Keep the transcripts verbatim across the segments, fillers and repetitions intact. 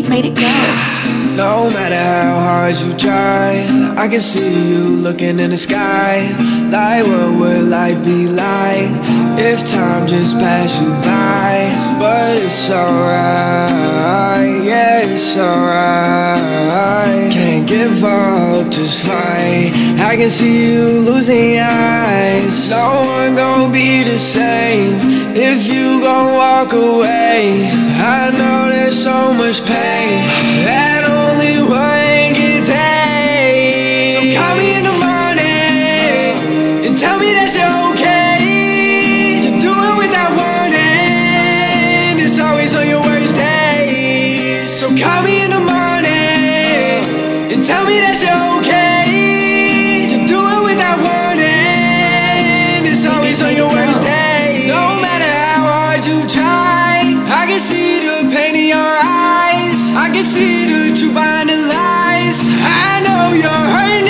made it go. No matter how hard you try, I can see you looking in the sky. Like, what would life be like if time just passed you by? But it's alright, yeah, it's alright. Can't give up, just fight. I can see you losing your eyes. No one gon' be the same if you gon' walk away. I know there's so much pain that only one can take. So call me in the morning and tell me that you're okay. You do it without warning. It's always on your worst days. So call me in the morning and tell me that you're okay. You do it without warning. It's always on your worst days. No matter how hard you try, I can see the pain in your eyes. I can see the truth behind the lies. I know you're hurting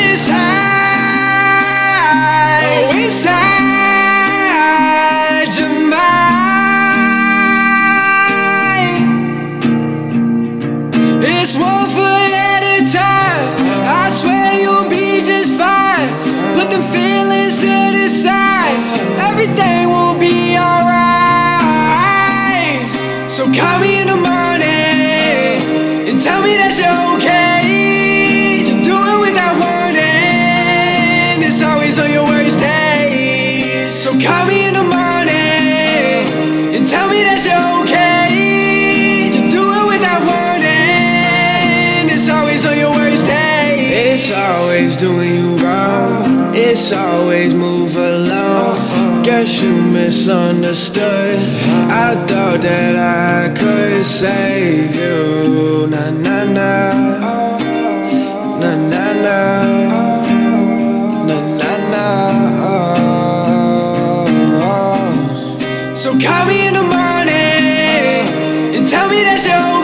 inside. Oh, inside your mind. It's one foot at a time. I swear you'll be just fine. Put them feelings to the side. Everything will be alright. So call me in the morning and tell me that you're okay. You do it without warning. It's always on your worst days. So call me in the morning and tell me that you're okay. You do it without warning. It's always on your worst days. It's always doing you wrong. It's always move along. Guess you misunderstood. I thought that I could save you. Na na na, na na na, na na na. So call me in the morning and tell me that you're